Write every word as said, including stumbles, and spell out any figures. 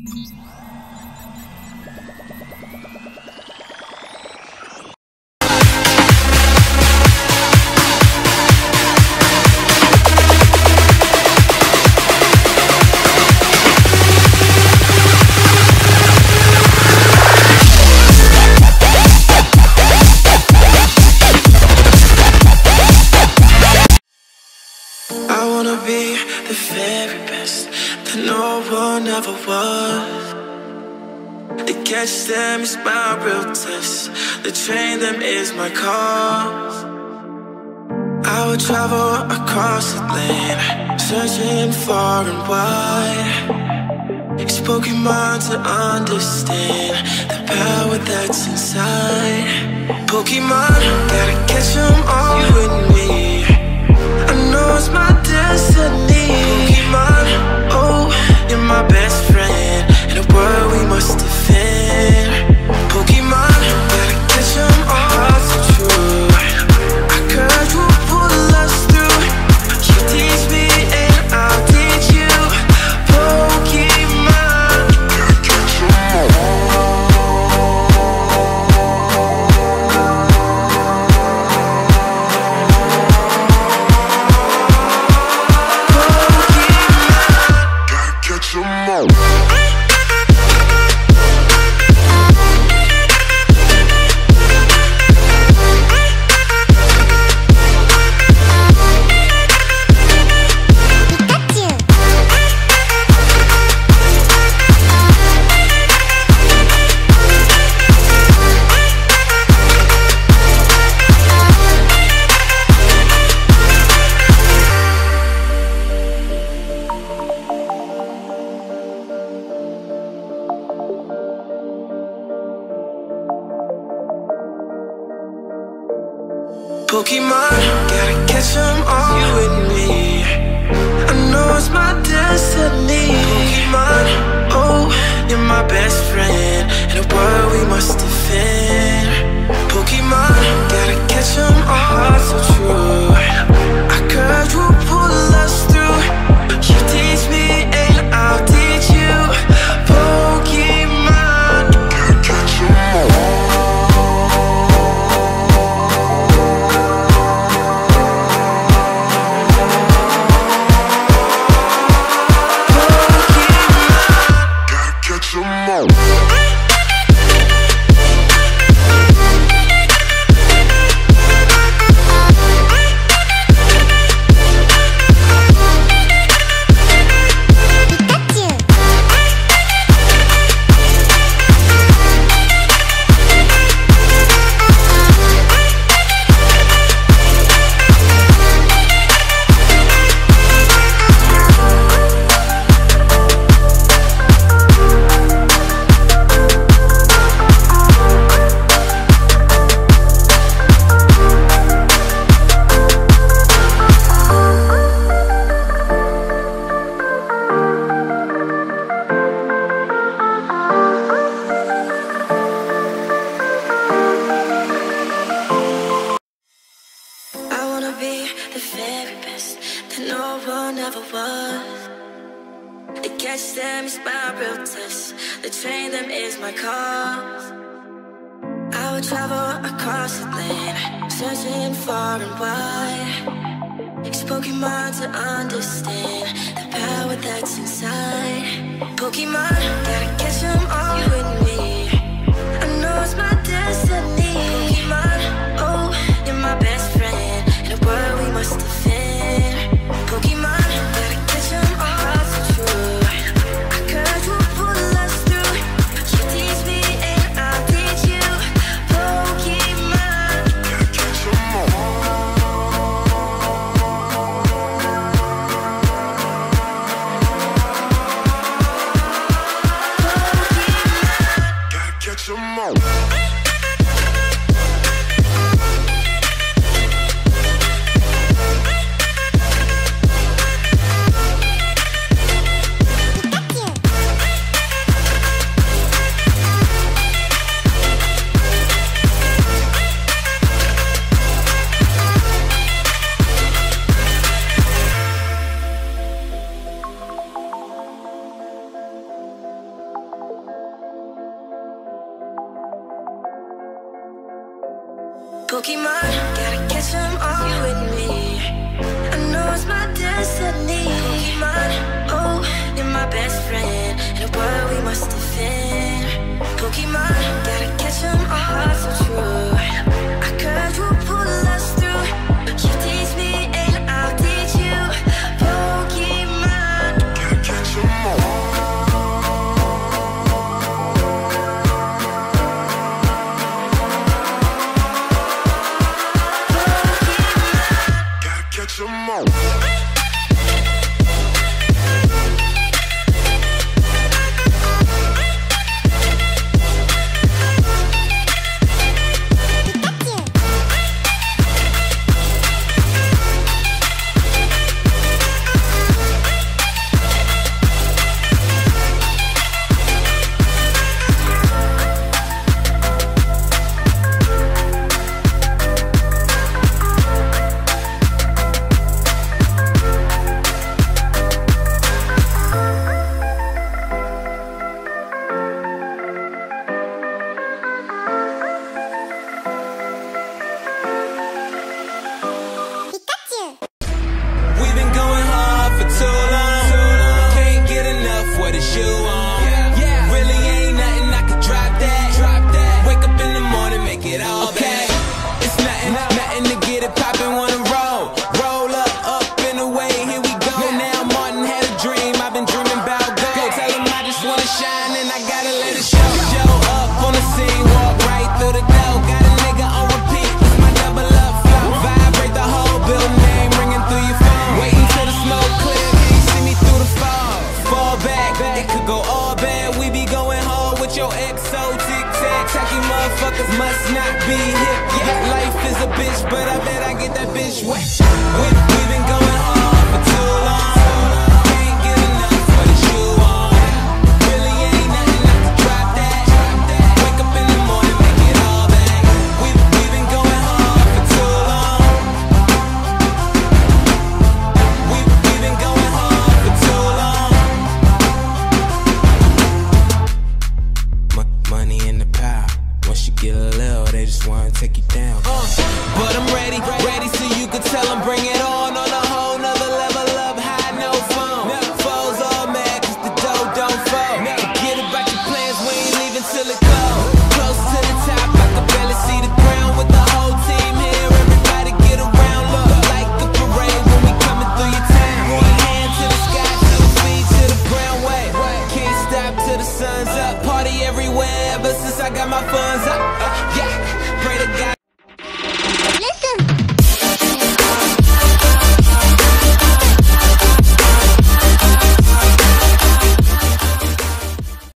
Never was. To catch them is my real test. To train them is my cause. I would travel across the land, searching far and wide. Spoken mind to understand the power that's inside. Pokemon, gotta catch them all with me. I know it's my destiny. Pokemon, oh, you're my best friend in a world we must defend. Pokemon, gotta catch them all so true. Our courage will pull us through. You teach me and I'll teach you. Pokemon, gotta catch them all. Pokemon, gotta catch them all with me. I know it's my destiny. Pokemon, oh, you're my best friend in a world we must defend. Pokemon, gotta catch them all so true. Our courage will pull us through. You teach me and I'll teach you. Pokemon, gotta catch them all. Must not be hip, yeah. Life is a bitch, but I bet I get that bitch wet. We